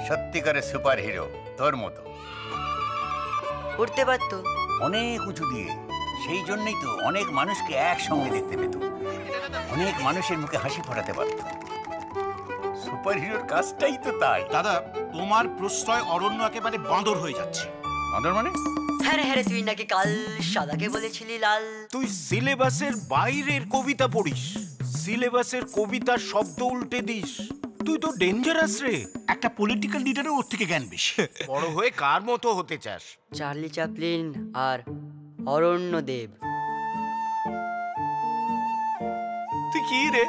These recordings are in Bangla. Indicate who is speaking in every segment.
Speaker 1: সত্যিকারের সুপার হিরো তোর মতো
Speaker 2: উঠতে পারতো
Speaker 1: অনেক উঁচু দিয়ে। সেই জন্যই তো অনেক মানুষকে একসঙ্গে দেখতে পেত, অনেক মানুষের মুখে হাসি ফোটাতে পারত। সুপার হিরোর কাজটাই তো তাই।
Speaker 3: দাদা, তোমার প্রশ্রয় অরণ্য একেবারে বাঁদর হয়ে যাচ্ছে।
Speaker 1: বাঁদর মানে?
Speaker 2: হ্যাঁ হ্যাঁ, তুই নাকি কাল সাদাকে বলেছিলি লাল।
Speaker 3: তুই সিলেবাসের বাইরের কবিতা পড়িস, সিলেবাসের কবিতার শব্দ উল্টে দিস। তুই তো ডেঞ্জারাস রে। একটা পলিটিক্যাল লিডারের ওর থেকে জ্ঞান বেশি। বড় হয়ে কার মতো হতে চাস?
Speaker 2: চার্লি চ্যাপলিন আর অরণ্যদেব।
Speaker 4: তুই কি রে,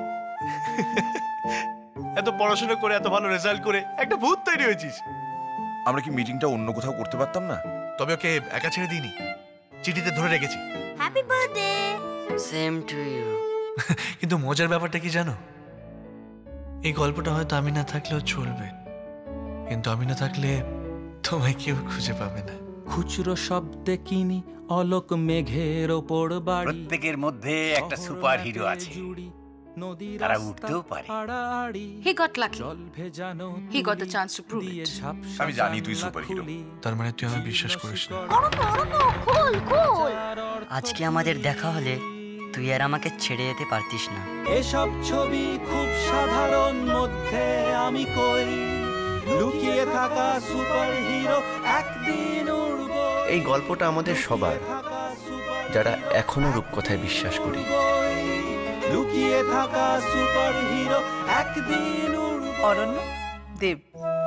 Speaker 4: এত পড়াশোনা করে এত ভালো রেজাল্ট করে একটা ভূত তৈরি হয়েছিস?
Speaker 5: আমরা কি মিটিংটা অন্য কোথাও করতে পারতাম না?
Speaker 4: তবে ওকে একা ছেড়ে দিইনি, চিঠিতে ধরে রেখেছি।
Speaker 6: Happy birthday.
Speaker 2: Same to you.
Speaker 4: কিন্তু মজার ব্যাপারটা কি জানো, এই গল্পটা হয়তো আমি না থাকলেও চলবে, কিন্তু আমি না থাকলে তোমায় কেউ খুঁজে পাবে না।
Speaker 7: খুচরো শব্দে কিনি অলোক মেঘের ওপর বাড়ি।
Speaker 1: প্রত্যেকের মধ্যে একটা সুপার হিরো আছে, তারা উঠতেও পারে।
Speaker 6: He got lucky. He got the chance to prove it.
Speaker 5: আমি জানি তুই সুপার হিরো।
Speaker 4: তার মানে তুই আমায় বিশ্বাস করিস না?
Speaker 2: আজকে আমাদের দেখা হলে তুই আর আমাকে ছেড়ে যেতে পারতিস না।
Speaker 7: এসব ছবি খুব সাধারণ মধ্যে আমি কই, লুকিয়ে থাকা সুপার হিরো একদিন উড়ব।
Speaker 8: এই গল্পটা আমাদের সবার, যারা এখনো রূপকথায় বিশ্বাস করি।
Speaker 7: লুকিয়ে থাকা সুপার হিরো একদিন উড়ব।
Speaker 9: অরণ্য দেব